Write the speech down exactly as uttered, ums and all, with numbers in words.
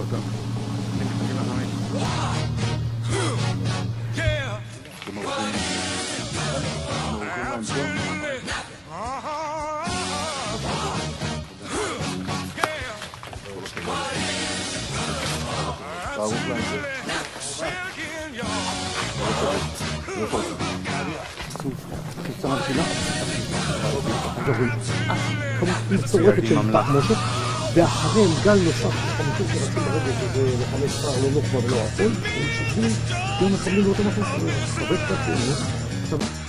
אותם. תערוך להם זה. איפה זה? קבוצה מבחינה? גבוהים. כמות מצורפת של תחמושת, ואחריהם גל נוסף לחמישים שרצים ברגע שזה לחמש פער לא נוחמה ולא עצול, הם שוקלים, גם מקבלים באותו מקום, חובק קצת,